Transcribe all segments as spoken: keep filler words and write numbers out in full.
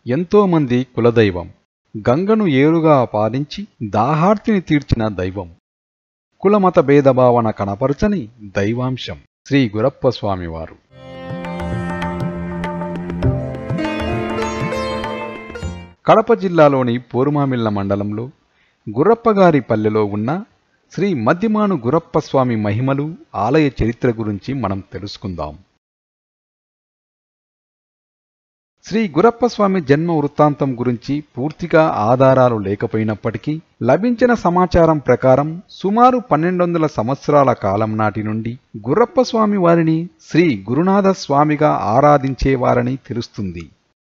ఎంతోమంది కులదైవం. గంగను ఏరుగా పాలించి దాహార్తిని తీర్చిన దైవం. కులమత భేదభావన కనపరచని దైవాంశం శ్రీ గురప్ప స్వామివారు. కడప జిల్లాలోని పోరుమామిళ్ల మండలంలో గుర్రప్పగారి పల్లెలో ఉన్న శ్రీ మద్దిమాను గురప్ప స్వామి మహిమలు, ఆలయ చరిత్ర గురించి మనం తెలుసుకుందాం. శ్రీ గురప్ప స్వామి జన్మ వృత్తాంతం గురించి పూర్తిగా ఆధారాలు లేకపోయినప్పటికీ లభించిన సమాచారం ప్రకారం సుమారు పన్నెండు వందల సంవత్సరాల కాలం నాటి నుండి గురప్ప స్వామి వారిని శ్రీ గురునాథ స్వామిగా ఆరాధించేవారని తెలుస్తుంది.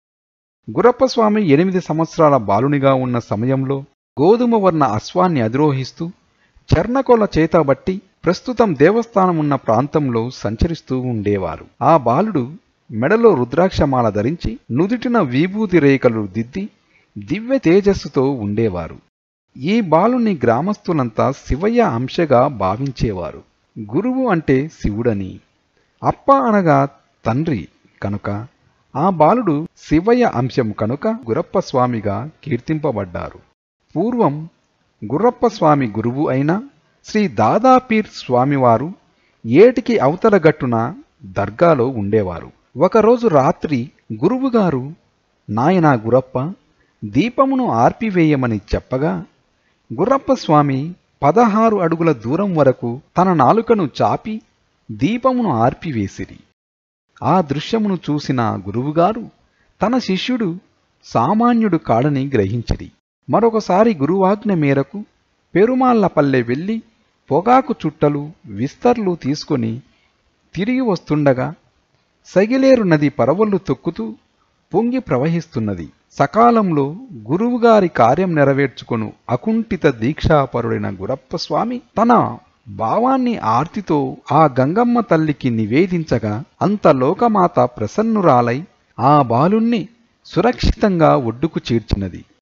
గురప్ప స్వామి ఎనిమిది సంవత్సరాల బాలునిగా ఉన్న సమయంలో గోధుమ వర్ణ అశ్వాన్ని అధిరోహిస్తూ చర్ణకొల చేతబట్టి ప్రస్తుతం దేవస్థానం ఉన్న ప్రాంతంలో సంచరిస్తూ ఉండేవారు. ఆ బాలుడు మెడలో రుద్రాక్షమాల ధరించి నుదిటిన విభూతి రేఖలు దిద్ది దివ్య తేజస్సుతో ఉండేవారు. ఈ బాలుని గ్రామస్తులంతా శివయ్య అంశగా భావించేవారు. గురువు అంటే శివుడని, అప్ప అనగా తండ్రి కనుక ఆ బాలుడు శివయ్య అంశం కనుక గురప్ప స్వామిగా కీర్తింపబడ్డారు. పూర్వం గుర్రప్ప స్వామి గురువు అయిన శ్రీ దాదాపీర్ స్వామివారు ఏటికి అవతల గట్టున దర్గాలో ఉండేవారు. ఒకరోజు రాత్రి గురువుగారు, నాయనా గురప్ప, దీపమును ఆర్పివేయమని చెప్పగా గుర్రప్ప స్వామి పదహారు అడుగుల దూరం వరకు తన నాలుకను చాపి దీపమును ఆర్పివేసిరి. ఆ దృశ్యమును చూసిన గురువుగారు తన శిష్యుడు సామాన్యుడు కాడని గ్రహించిరి. మరొకసారి గురువాజ్ఞ మేరకు పెరుమాళ్లపల్లె వెళ్ళి పొగాకు చుట్టలు, విస్తర్లు తీసుకొని తిరిగి వస్తుండగా సగిలేరు నది పరవళ్లు తొక్కుతూ పొంగి ప్రవహిస్తున్నది. సకాలంలో గురువుగారి కార్యం నెరవేర్చుకొను అకుంఠిత దీక్షాపరుడైన గురప్ప స్వామి తన భావాన్ని ఆర్తితో ఆ గంగమ్మ తల్లికి నివేదించగా అంత లోకమాత ప్రసన్నురాలై ఆ బాలుణ్ణి సురక్షితంగా ఒడ్డుకు చేర్చినది.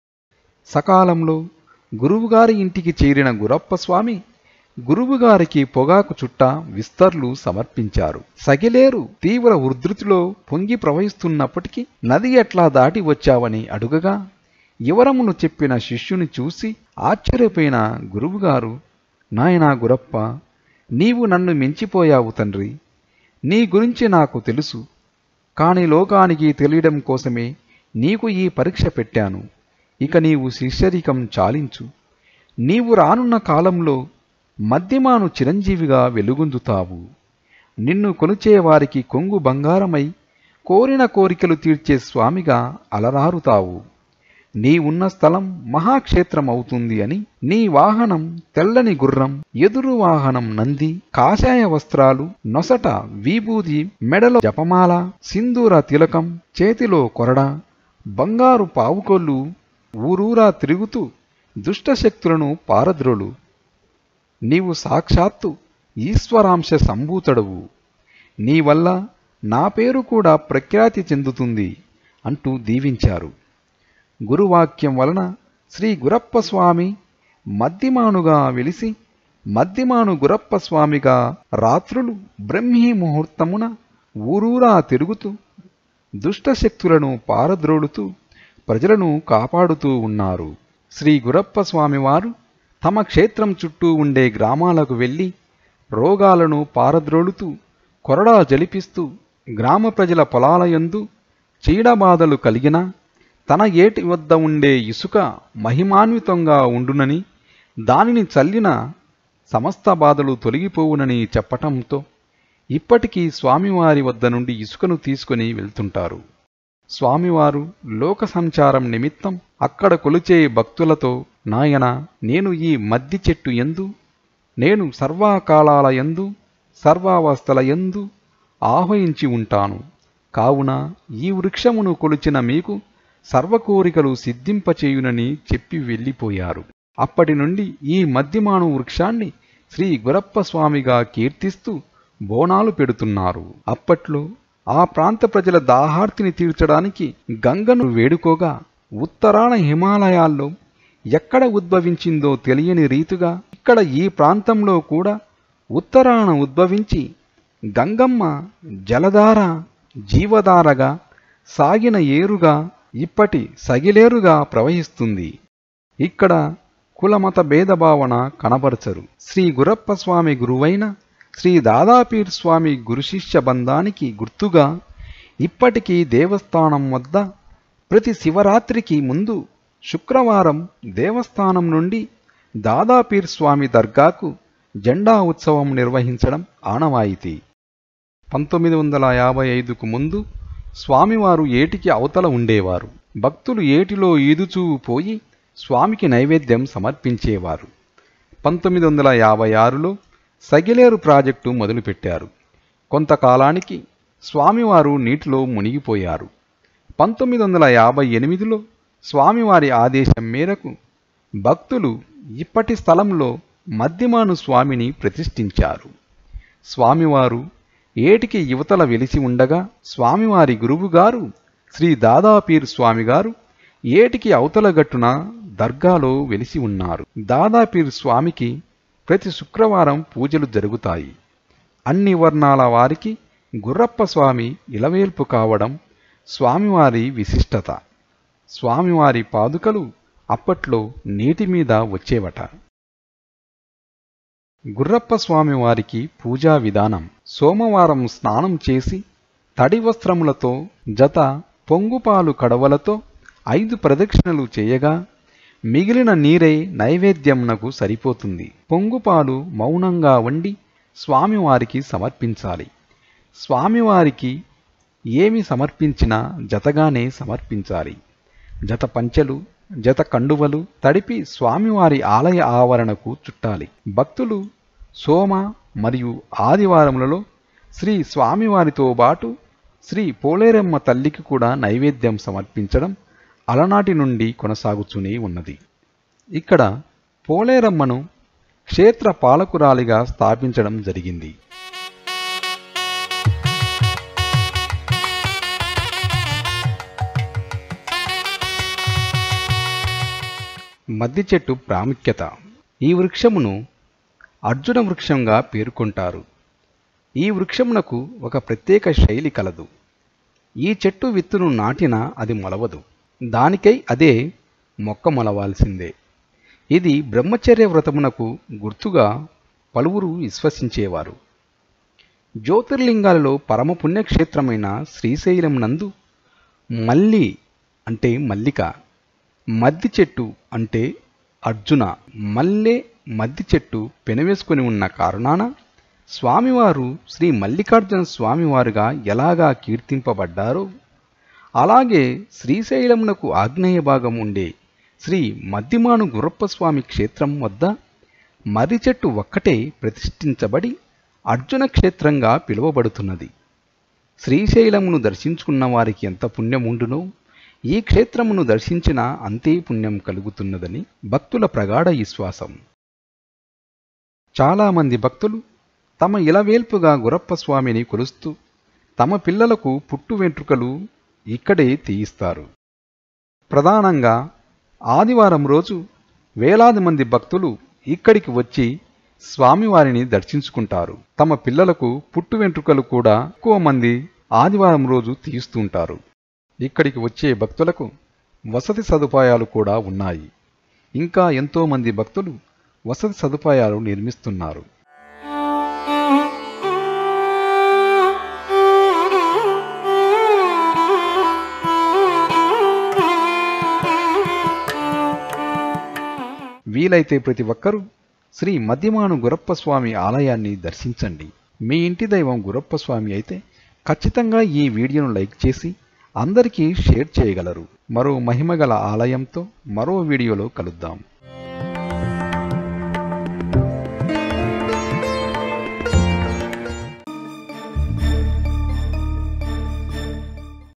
సకాలంలో గురువుగారి ఇంటికి చేరిన గురప్ప స్వామి గురువుగారికి పొగాకు చుట్ట, విస్తర్లు సమర్పించారు. సగిలేరు తీవ్ర ఉధృతిలో పొంగి ప్రవహిస్తున్నప్పటికీ నది ఎట్లా దాటి వచ్చావని అడుగగా వివరమును చెప్పిన శిష్యుని చూసి ఆశ్చర్యపోయిన గురువుగారు, నాయనా గురప్ప, నీవు నన్ను మించిపోయావు తండ్రి. నీ గురించి నాకు తెలుసు, కాని లోకానికి తెలియడం కోసమే నీకు ఈ పరీక్ష పెట్టాను. ఇక నీవు శిష్యరికం చాలించు. నీవు రానున్న కాలంలో మద్దిమాను చిరంజీవిగా వెలుగొందుతావు. నిన్ను కొలిచేవారికి కొంగు బంగారమై కోరిన కోరికలు తీర్చే స్వామిగా అలరారుతావు. నీ ఉన్న స్థలం మహాక్షేత్రం అవుతుంది అని నీ వాహనం తెల్లని గుర్రం, ఎదురు వాహనం నంది, కాషాయ వస్త్రాలు, నొసట విభూది, మెడలో జపమాల, సింధూర తిలకం, చేతిలో కొరడ, బంగారు పావుకొల్లు ఊరూరా తిరుగుతూ దుష్టశక్తులను పారద్రోలు. నీవు సాక్షాత్తు ఈశ్వరాంశ సంభూతుడవు. నీ వల్ల నా పేరు కూడా ప్రఖ్యాతి చెందుతుంది అంటూ దీవించారు. గురువాక్యం వలన శ్రీ గురప్ప స్వామి మద్దిమానుగా వెలిసి మద్దిమాను గురప్ప స్వామిగా రాత్రులు బ్రహ్మీ ముహూర్తమున ఊరూరా తిరుగుతూ దుష్టశక్తులను పారద్రోలుతూ ప్రజలను కాపాడుతూ ఉన్నారు. శ్రీ గురప్ప స్వామివారు తమ క్షేత్రం చుట్టూ ఉండే గ్రామాలకు వెళ్ళి రోగాలను పారద్రోలుతూ కొరడా జలిపిస్తూ గ్రామ ప్రజల పొలాలయందు చీడబాధలు కలిగిన తన ఏటి వద్ద ఉండే ఇసుక మహిమాన్వితంగా ఉండునని, దానిని చల్లిన సమస్త బాధలు తొలగిపోవునని చెప్పటంతో ఇప్పటికీ స్వామివారి వద్ద నుండి ఇసుకను తీసుకుని వెళ్తుంటారు. స్వామివారు లోక సంచారం నిమిత్తం అక్కడ కొలిచే భక్తులతో, నాయన, నేను ఈ మద్ది చెట్టు యందు, నేను సర్వకాలాల యందు సర్వావస్థల యందు ఆహ్వయించి ఉంటాను. కావున ఈ వృక్షమును కొలిచిన మీకు సర్వకోరికలు సిద్ధింపచేయునని చెప్పి వెళ్ళిపోయారు. అప్పటి నుండి ఈ మద్దిమాను వృక్షాన్ని శ్రీ గురప్ప స్వామిగా కీర్తిస్తూ బోనాలు పెడుతున్నారు. అప్పట్లో ఆ ప్రాంత ప్రజల దాహార్తిని తీర్చడానికి గంగను వేడుకోగా ఉత్తరాన హిమాలయాల్లో ఎక్కడ ఉద్భవించిందో తెలియని రీతిగా ఇక్కడ ఈ ప్రాంతంలో కూడా ఉత్తరాన ఉద్భవించి గంగమ్మ జలధార, జీవధారగా సాగిన ఏరుగా ఇప్పటి సగిలేరుగా ప్రవహిస్తుంది. ఇక్కడ కులమత భేదభావన కనబరచరు. శ్రీ గురప్ప స్వామి గురువైన శ్రీ దాదాపీర్ స్వామి గురుశిష్య బంధానికి గుర్తుగా ఇప్పటికీ దేవస్థానం వద్ద ప్రతి శివరాత్రికి ముందు శుక్రవారం దేవస్థానం నుండి దాదాపీర్ స్వామి దర్గాకు జెండా ఉత్సవం నిర్వహించడం ఆనవాయితీ. పంతొమ్మిది వందల యాభై ఐదుకు ముందు స్వామివారు ఏటికి అవతల ఉండేవారు. భక్తులు ఏటిలో ఈదుచూ పోయి స్వామికి నైవేద్యం సమర్పించేవారు. పంతొమ్మిది వందల యాభై ఆరులో సగిలేరు ప్రాజెక్టు మొదలుపెట్టారు. కొంతకాలానికి స్వామివారు నీటిలో మునిగిపోయారు. పంతొమ్మిది వందల యాభై ఎనిమిదిలో స్వామివారి ఆదేశం మేరకు భక్తులు ఇప్పటి స్థలంలో మద్దిమాను స్వామిని ప్రతిష్ఠించారు. స్వామివారు ఏటికి యువతల వెలిసి ఉండగా స్వామివారి గురువుగారు శ్రీ దాదాపీర్ స్వామిగారు ఏటికి అవతల గట్టున దర్గాలో వెలిసి ఉన్నారు. దాదాపీర్ స్వామికి ప్రతి శుక్రవారం పూజలు జరుగుతాయి. అన్ని వర్ణాల వారికి గుర్రప్ప స్వామి ఇలవేల్పు కావడం స్వామివారి విశిష్టత. స్వామివారి పాదుకలు అప్పట్లో నీటి మీద వచ్చేవట. గుర్రప్ప స్వామివారికి పూజా విధానం: సోమవారం స్నానం చేసి తడి వస్త్రములతో జత పొంగుపాలు కడవలతో ఐదు ప్రదక్షిణలు చేయగా మిగిలిన నీరే నైవేద్యంనకు సరిపోతుంది. పొంగుపాలు మౌనంగా వండి స్వామివారికి సమర్పించాలి. స్వామివారికి ఏమి సమర్పించినా జతగానే సమర్పించాలి. జత పంచెలు, జత కండువలు తడిపి స్వామివారి ఆలయ ఆవరణకు చుట్టాలి. భక్తులు సోమ మరియు ఆదివారములలో శ్రీ స్వామివారితో పాటు శ్రీ పోలేరమ్మ తల్లికి కూడా నైవేద్యం సమర్పించడం అలనాటి నుండి కొనసాగుతూనే ఉన్నది. ఇక్కడ పోలేరమ్మను క్షేత్ర పాలకురాలిగా స్థాపించడం జరిగింది. మద్ది చెట్టు ప్రాముఖ్యత: ఈ వృక్షమును అర్జున వృక్షంగా పేర్కొంటారు. ఈ వృక్షమునకు ఒక ప్రత్యేక శైలి కలదు. ఈ చెట్టు విత్తును నాటినా అది మొలవదు, దానికై అదే మొక్క మొలవాల్సిందే. ఇది బ్రహ్మచర్య వ్రతమునకు గుర్తుగా పలువురు విశ్వసించేవారు. జ్యోతిర్లింగాలలో పరమ పుణ్యక్షేత్రమైన శ్రీశైలం నందు మల్లి అంటే మల్లిక, మద్ది చెట్టు అంటే అర్జున, మల్లె మద్ది చెట్టు పెనవేసుకొని ఉన్న కారణాన స్వామివారు శ్రీ మల్లికార్జున స్వామివారుగా ఎలాగా కీర్తింపబడ్డారో అలాగే శ్రీశైలమునకు ఆగ్నేయ భాగం ఉండే శ్రీ మద్దిమాను గురప్ప స్వామి క్షేత్రం వద్ద మర్రి చెట్టు ఒక్కటే ప్రతిష్ఠించబడి అర్జున క్షేత్రంగా పిలువబడుతున్నది. శ్రీశైలమును దర్శించుకున్న వారికి ఎంత పుణ్యముండునో ఈ క్షేత్రమును దర్శించినా అంతే పుణ్యం కలుగుతున్నదని భక్తుల ప్రగాఢ విశ్వాసం. చాలామంది భక్తులు తమ ఇలవేల్పుగా గురప్ప స్వామిని కొలుస్తూ తమ పిల్లలకు పుట్టు వెంట్రుకలు ఇక్కడే తీయిస్తారు. ప్రధానంగా ఆదివారం రోజు వేలాది మంది భక్తులు ఇక్కడికి వచ్చి స్వామివారిని దర్శించుకుంటారు. తమ పిల్లలకు పుట్టు వెంట్రుకలు కూడా ఎక్కువ మంది ఆదివారం రోజు తీయిస్తుంటారు. ఇక్కడికి వచ్చే భక్తులకు వసతి సదుపాయాలు కూడా ఉన్నాయి. ఇంకా ఎంతోమంది భక్తులు వసతి సదుపాయాలు నిర్మిస్తున్నారు. వీలైతే ప్రతి ఒక్కరూ శ్రీ మద్దిమాను గురప్ప స్వామి ఆలయాన్ని దర్శించండి. మీ ఇంటి దైవం గురప్ప స్వామి అయితే ఖచ్చితంగా ఈ వీడియోను లైక్ చేసి అందరికీ షేర్ చేయగలరు. మరో మహిమగల ఆలయంతో మరో వీడియోలో కలుద్దాం.